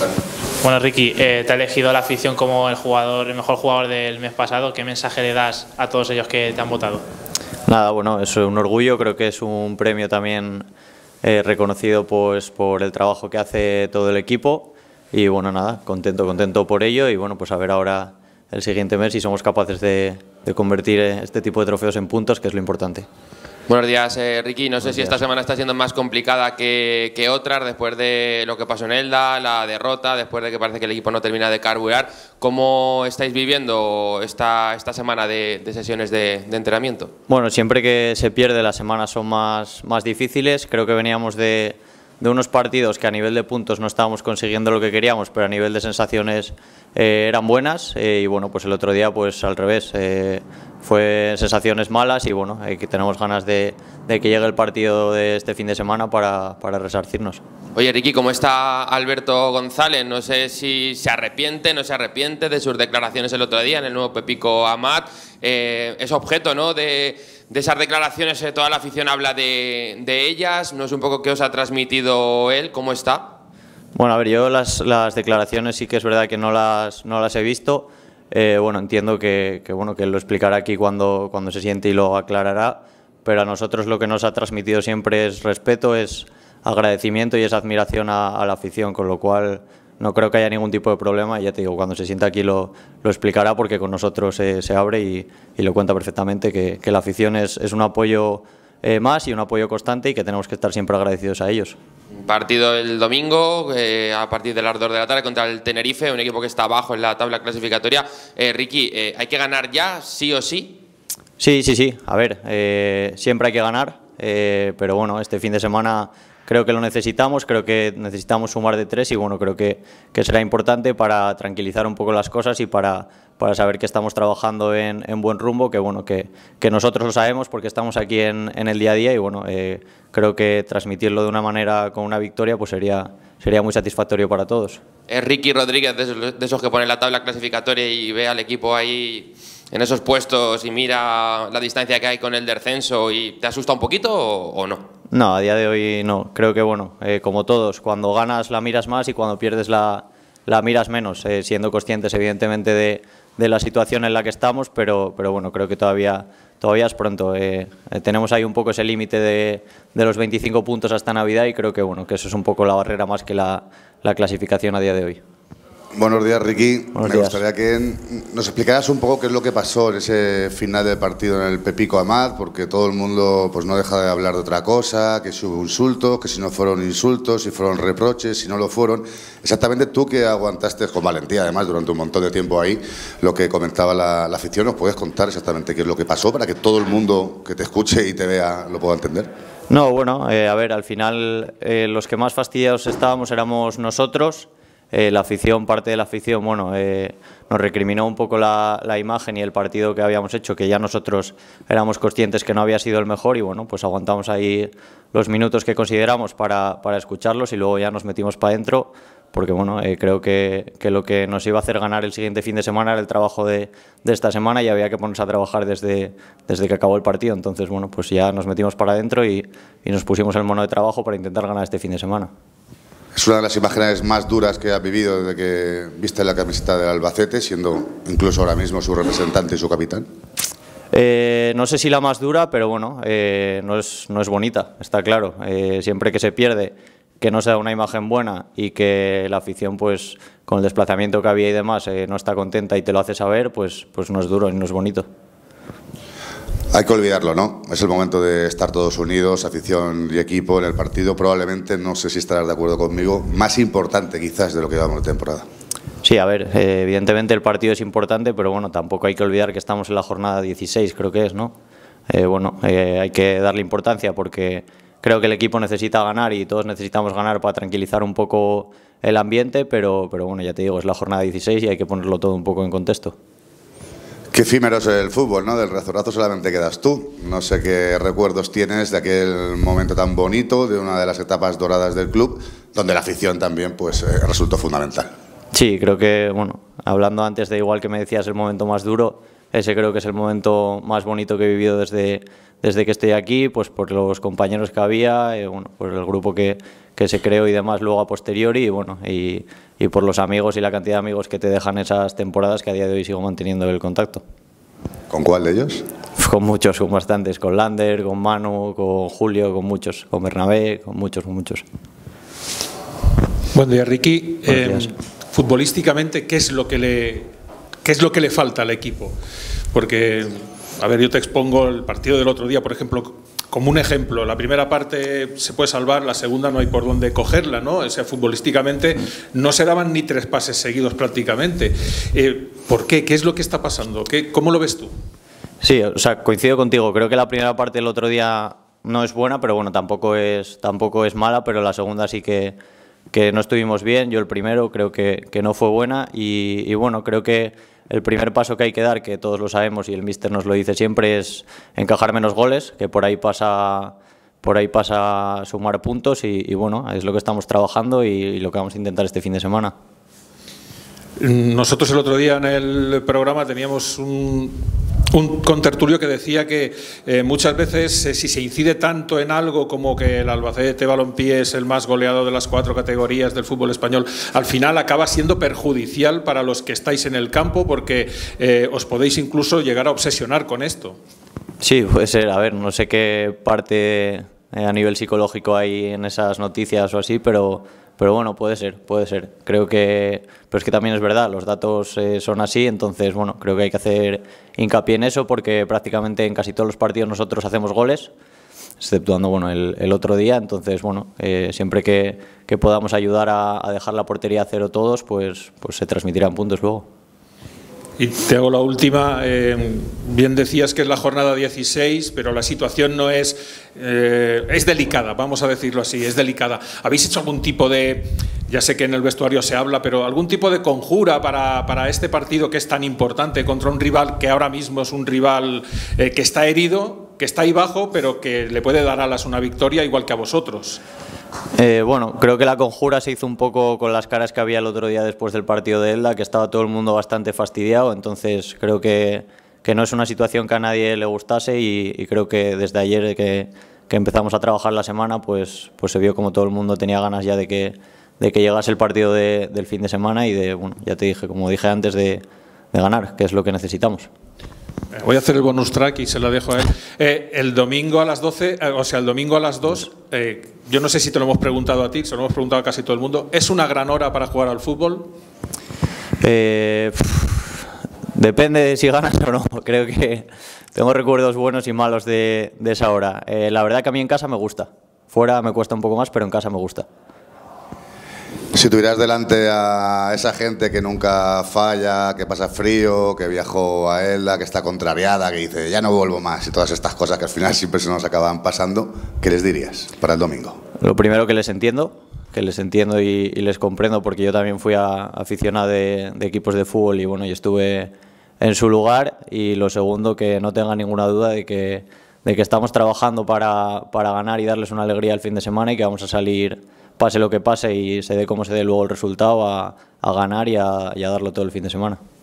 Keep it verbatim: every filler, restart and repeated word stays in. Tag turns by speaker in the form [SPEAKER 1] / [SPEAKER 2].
[SPEAKER 1] Bueno, Ricky, eh, te ha elegido la afición como el jugador, el mejor jugador del mes pasado. ¿Qué mensaje le das a todos ellos que te han votado?
[SPEAKER 2] Nada, bueno, es un orgullo, creo que es un premio también eh, reconocido pues, por el trabajo que hace todo el equipo y bueno, nada, contento, contento por ello y bueno, pues a ver ahora el siguiente mes si somos capaces de, de convertir este tipo de trofeos en puntos, que es lo importante.
[SPEAKER 3] Buenos días, eh, Ricky. No
[SPEAKER 2] Buenos
[SPEAKER 3] sé si
[SPEAKER 2] días.
[SPEAKER 3] esta semana está siendo más complicada que, que otras después de lo que pasó en Elda, la derrota, después de que parece que el equipo no termina de carburar. ¿Cómo estáis viviendo esta, esta semana de, de sesiones de, de entrenamiento?
[SPEAKER 2] Bueno, siempre que se pierde las semanas son más, más difíciles. Creo que veníamos de, de unos partidos que a nivel de puntos no estábamos consiguiendo lo que queríamos, pero a nivel de sensaciones eh, eran buenas eh, y bueno, pues el otro día pues al revés. Eh, Fue sensaciones malas y bueno, eh, que tenemos ganas de, de que llegue el partido de este fin de semana para, para resarcirnos.
[SPEAKER 3] Oye, Ricky, ¿cómo está Alberto González? No sé si se arrepiente, no se arrepiente de sus declaraciones el otro día en el nuevo Pepico Amat. Eh, es objeto, ¿no?, de, de esas declaraciones, eh, toda la afición habla de, de ellas. ¿No es un poco qué os ha transmitido él? ¿Cómo está?
[SPEAKER 2] Bueno, a ver, yo las, las declaraciones sí que es verdad que no las, no las he visto. Eh, bueno, entiendo que, que, bueno, que él lo explicará aquí cuando, cuando se siente y lo aclarará, pero a nosotros lo que nos ha transmitido siempre es respeto, es agradecimiento y es admiración a, a la afición, con lo cual no creo que haya ningún tipo de problema y ya te digo, cuando se sienta aquí lo, lo explicará porque con nosotros eh, se abre y, y lo cuenta perfectamente, que, que la afición es, es un apoyo eh, más y un apoyo constante y que tenemos que estar siempre agradecidos a ellos.
[SPEAKER 3] Partido el domingo, eh, a partir de las dos de la tarde contra el Tenerife, un equipo que está abajo en la tabla clasificatoria. Eh, Ricky, eh, ¿hay que ganar ya, sí o sí?
[SPEAKER 2] Sí, sí, sí. A ver, eh, siempre hay que ganar, eh, pero bueno, este fin de semana creo que lo necesitamos, creo que necesitamos sumar de tres y bueno, creo que, que será importante para tranquilizar un poco las cosas y para, para saber que estamos trabajando en, en buen rumbo, que bueno, que, que nosotros lo sabemos porque estamos aquí en, en el día a día y bueno, eh, creo que transmitirlo de una manera con una victoria pues sería, sería muy satisfactorio para todos.
[SPEAKER 3] Es Ricky Rodríguez, de esos, de esos que pone la tabla clasificatoria y ve al equipo ahí en esos puestos y mira la distancia que hay con el descenso y ¿te asusta un poquito o, o no?
[SPEAKER 2] No, a día de hoy no. Creo que bueno, eh, como todos, cuando ganas la miras más y cuando pierdes la, la miras menos, eh, siendo conscientes evidentemente de, de la situación en la que estamos, pero, pero bueno, creo que todavía, todavía es pronto. Eh, eh, tenemos ahí un poco ese límite de, de los veinticinco puntos hasta Navidad y creo que bueno, que eso es un poco la barrera más que la, la clasificación a día de hoy.
[SPEAKER 4] Buenos días, Ricky.
[SPEAKER 2] Buenos
[SPEAKER 4] Me
[SPEAKER 2] días.
[SPEAKER 4] gustaría que nos explicaras un poco qué es lo que pasó en ese final del partido en el Pepico Amat, porque todo el mundo pues no deja de hablar de otra cosa, que si hubo insultos, que si no fueron insultos, si fueron reproches, si no lo fueron. Exactamente tú que aguantaste con valentía, además, durante un montón de tiempo ahí, lo que comentaba la, la afición, ¿nos puedes contar exactamente qué es lo que pasó para que todo el mundo que te escuche y te vea lo pueda entender?
[SPEAKER 2] No, bueno, eh, a ver, al final eh, los que más fastidiados estábamos éramos nosotros. Eh, la afición, parte de la afición, bueno, eh, nos recriminó un poco la, la imagen y el partido que habíamos hecho, que ya nosotros éramos conscientes que no había sido el mejor y bueno, pues aguantamos ahí los minutos que consideramos para, para escucharlos y luego ya nos metimos para adentro, porque bueno, eh, creo que, que lo que nos iba a hacer ganar el siguiente fin de semana era el trabajo de, de esta semana y había que ponerse a trabajar desde, desde que acabó el partido, entonces bueno, pues ya nos metimos para adentro y, y nos pusimos el mono de trabajo para intentar ganar este fin de semana.
[SPEAKER 4] Es una de las imágenes más duras que has vivido desde que viste la camiseta del Albacete, siendo incluso ahora mismo su representante y su capitán.
[SPEAKER 2] Eh, no sé si la más dura, pero bueno, eh, no, es, no es bonita, está claro. Eh, siempre que se pierde, que no sea una imagen buena y que la afición, pues con el desplazamiento que había y demás, eh, no está contenta y te lo hace saber, pues, pues no es duro y no es bonito.
[SPEAKER 4] Hay que olvidarlo, ¿no? Es el momento de estar todos unidos, afición y equipo en el partido. Probablemente, no sé si estarás de acuerdo conmigo, más importante quizás de lo que llevamos de temporada.
[SPEAKER 2] Sí, a ver, eh, evidentemente el partido es importante, pero bueno, tampoco hay que olvidar que estamos en la jornada dieciséis, creo que es, ¿no? Eh, bueno, eh, hay que darle importancia porque creo que el equipo necesita ganar y todos necesitamos ganar para tranquilizar un poco el ambiente, pero, pero bueno, ya te digo, es la jornada dieciséis y hay que ponerlo todo un poco en contexto.
[SPEAKER 4] Qué efímero es el fútbol, ¿no? Del Rezorazo solamente quedas tú. No sé qué recuerdos tienes de aquel momento tan bonito, de una de las etapas doradas del club, donde la afición también pues, eh, resultó fundamental.
[SPEAKER 2] Sí, creo que, bueno, hablando antes de igual que me decías el momento más duro, ese creo que es el momento más bonito que he vivido desde, desde que estoy aquí, pues por los compañeros que había, eh, bueno, por el grupo que, que se creó y demás luego a posteriori, y, bueno, y, y por los amigos y la cantidad de amigos que te dejan esas temporadas, que a día de hoy sigo manteniendo el contacto.
[SPEAKER 4] ¿Con cuál de ellos?
[SPEAKER 2] Con muchos, con bastantes, con Lander, con Manu, con Julio, con muchos, con Bernabé, con muchos, con muchos.
[SPEAKER 5] Buen día, Ricky. Eh,
[SPEAKER 2] días.
[SPEAKER 5] futbolísticamente, ¿qué es lo que le, qué es lo que le falta al equipo? Porque, a ver, yo te expongo el partido del otro día, por ejemplo, como un ejemplo. La primera parte se puede salvar, la segunda no hay por dónde cogerla, ¿no? O sea, futbolísticamente no se daban ni tres pases seguidos prácticamente. Eh, ¿Por qué? ¿Qué es lo que está pasando? ¿Qué, ¿Cómo lo ves tú?
[SPEAKER 2] Sí, o sea, coincido contigo. Creo que la primera parte del otro día no es buena, pero bueno, tampoco es, tampoco es mala, pero la segunda sí que, que no estuvimos bien. Yo el primero creo que, que no fue buena y, y bueno, creo que el primer paso que hay que dar, que todos lo sabemos y el míster nos lo dice siempre, es encajar menos goles, que por ahí pasa, por ahí pasa sumar puntos y, y bueno, es lo que estamos trabajando y, y lo que vamos a intentar este fin de semana.
[SPEAKER 5] Nosotros el otro día en el programa teníamos un, un contertulio que decía que eh, muchas veces eh, si se incide tanto en algo como que el Albacete Balompié es el más goleado de las cuatro categorías del fútbol español, al final acaba siendo perjudicial para los que estáis en el campo porque eh, os podéis incluso llegar a obsesionar con esto.
[SPEAKER 2] Sí, puede ser. A ver, no sé qué parte eh, a nivel psicológico hay en esas noticias o así, pero... Pero bueno, puede ser, puede ser. Creo que, pero es que también es verdad, los datos eh, son así, entonces bueno, creo que hay que hacer hincapié en eso porque prácticamente en casi todos los partidos nosotros hacemos goles, exceptuando bueno el, el otro día, entonces bueno, eh, siempre que, que podamos ayudar a, a dejar la portería a cero todos, pues, pues se transmitirán puntos luego.
[SPEAKER 5] Y te hago la última. Eh, bien decías que es la jornada dieciséis, pero la situación no es... Eh, es delicada, vamos a decirlo así, es delicada. ¿Habéis hecho algún tipo de... Ya sé que en el vestuario se habla, pero algún tipo de conjura para, para este partido que es tan importante contra un rival que ahora mismo es un rival eh, que está herido, que está ahí bajo, pero que le puede dar alas una victoria igual que a vosotros?
[SPEAKER 2] Eh, bueno, creo que la conjura se hizo un poco con las caras que había el otro día después del partido de Elda, que estaba todo el mundo bastante fastidiado, entonces creo que, que no es una situación que a nadie le gustase y, y creo que desde ayer que, que empezamos a trabajar la semana, pues, pues se vio como todo el mundo tenía ganas ya de que, de que llegase el partido de, del fin de semana y de, bueno, ya te dije, como dije antes, de, de ganar, que es lo que necesitamos.
[SPEAKER 5] Voy a hacer el bonus track y se lo dejo a él. Eh, el domingo a las doce, eh, o sea, el domingo a las dos, eh, yo no sé si te lo hemos preguntado a ti, se lo hemos preguntado a casi todo el mundo, ¿es una gran hora para jugar al fútbol?
[SPEAKER 2] Eh, depende de si ganas o no. Creo que tengo recuerdos buenos y malos de, de esa hora. Eh, la verdad que a mí en casa me gusta. Fuera me cuesta un poco más, pero en casa me gusta.
[SPEAKER 4] Si tuvieras delante a esa gente que nunca falla, que pasa frío, que viajó a Elda, que está contrariada, que dice ya no vuelvo más y todas estas cosas que al final siempre se nos acaban pasando, ¿qué les dirías para el domingo?
[SPEAKER 2] Lo primero que les entiendo, que les entiendo y, y les comprendo porque yo también fui a, aficionado de, de equipos de fútbol y bueno, yo estuve en su lugar. Y lo segundo, que no tengan ninguna duda de que, de que estamos trabajando para, para ganar y darles una alegría el fin de semana y que vamos a salir, pase lo que pase y se dé como se dé luego el resultado, a, a ganar y a, y a darlo todo el fin de semana.